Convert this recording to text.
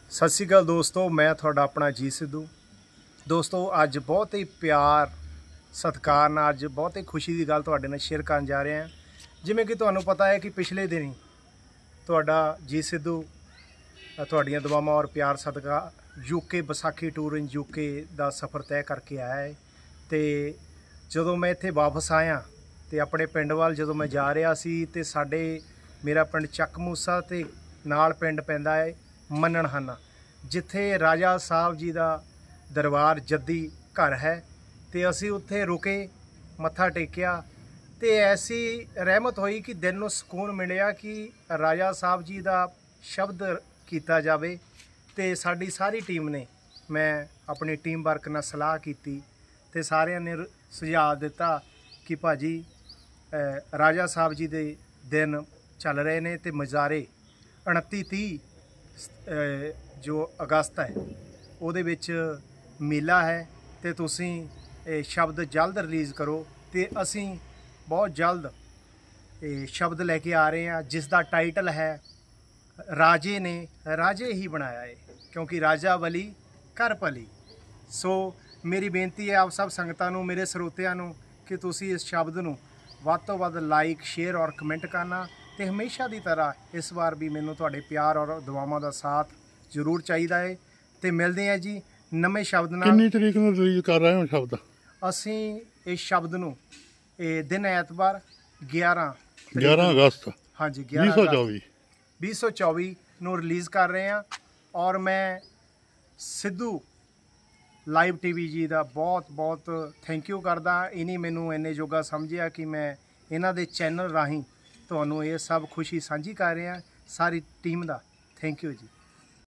सत श्री अकाल दोस्तों, मैं थोड़ा अपना जी सिद्धू। दोस्तों अज बहुत ही प्यार सत्कार नाल अज बहुत ही खुशी की गल तुहाडे नाल शेयर करन जा रहे हैं। जिवें कि तुहानूं पता है कि पिछले दिन ही तुहाडा जी सिद्धू तुहाडीआं दुआवां और प्यार सदका UK Baisakhi tour in UK का सफ़र तय करके आया है। तो जदों मैं इत्थे वापस आया तो अपने पिंड वाल जदों मैं जा रहा सी ते साडे मेरा पिंड चक मूसा ते नाल पिंड पैंदा है मननहाना, जिथे राजा साहब जी का दरबार जद्दी घर है। तो असी उत्थे रुके, मत्था टेकिया तो ऐसी रहमत हुई कि दिल नूं सुकून मिलिया कि राजा साहब जी का शब्द किया जाए। तो साडी सारी टीम ने, मैं अपनी टीम वर्क नाल सलाह की तो सारिਆਂ ने सुझाव दिता कि भाजी राजा साहब जी के दिन चल रहे हैं तो मज़ारे 29-30 जो अगस्त है ਉਹਦੇ ਵਿੱਚ मेला है। तो तुसीं शब्द जल्द रिलीज़ करो तो असी बहुत जल्द शब्द लैके आ रहे हैं जिसका टाइटल है राजे ने राजे ही बनाया है, क्योंकि राजा वली कर भली। सो मेरी बेनती है आप सब संगतां नूं, मेरे ਸਰੋਤਿਆਂ नूं कि तुसीं इस शब्द नूं ਵੱਧ ਤੋਂ ਵੱਧ लाइक शेयर और कमेंट करना। तो हमेशा की तरह इस बार भी मैनूं तुहाडे प्यार और दुआवां का साथ जरूर चाहिए है। तो मिलते हैं जी नवे शब्द नाल। कितनी तरीक नूं रिलीज़ कर रहे हो शब्द? असी इस शब्द नूं दिन ऐतवार 11 अगस्त, हाँ जी 11 2024 नूं रिलीज़ कर रहे हैं। और मैं सिद्धू लाइव टीवी जी का बहुत बहुत थैंक यू करदा। इन्हीं मैनू इन्ने जोगा समझिया कि मैं इन्हां दे चैनल राहीं तुहानूं ये सब खुशी साझी कर रहा। सारी टीम का थैंक यू जी।